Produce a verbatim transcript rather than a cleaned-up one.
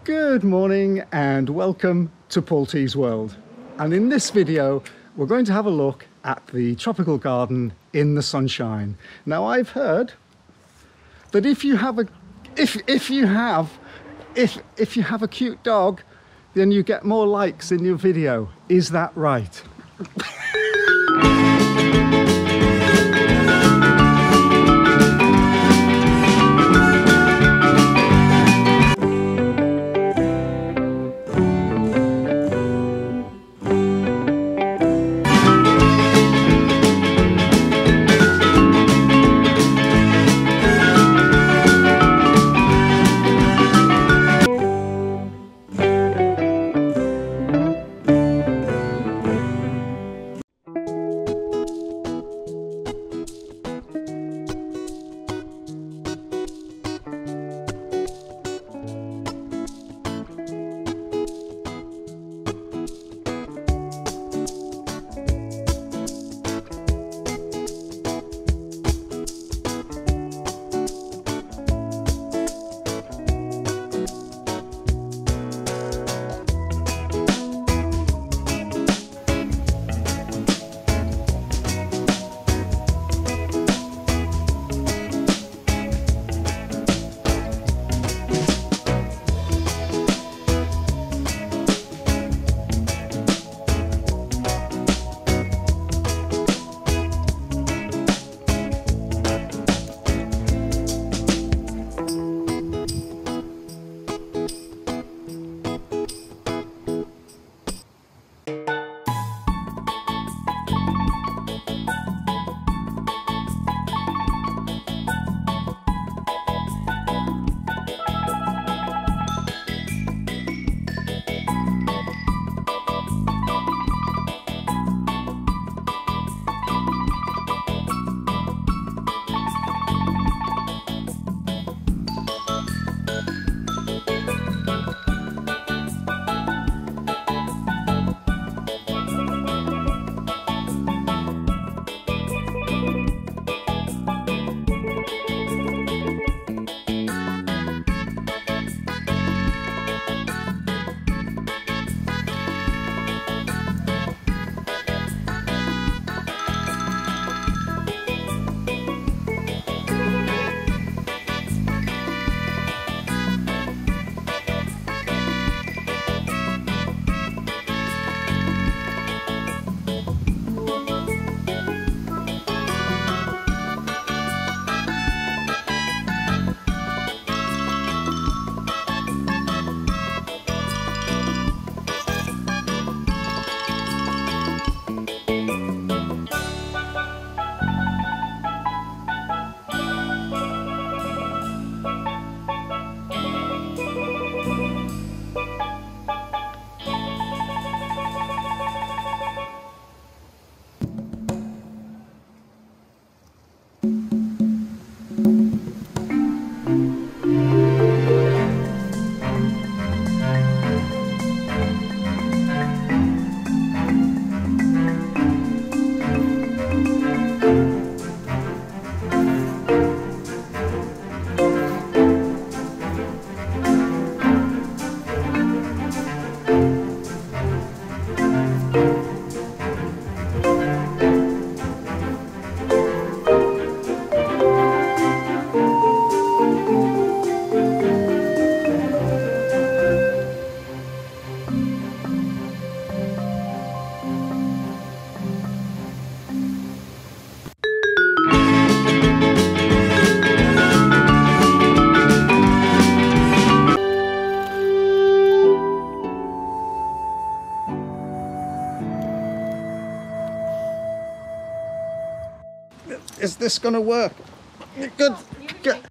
Good morning and welcome to Paul T's World. And in this video we're going to have a look at the tropical garden in the sunshine. Now I've heard that if you have a if if you have if if you have a cute dog, then you get more likes in your video. Is that right? Is this gonna work? Good. Good.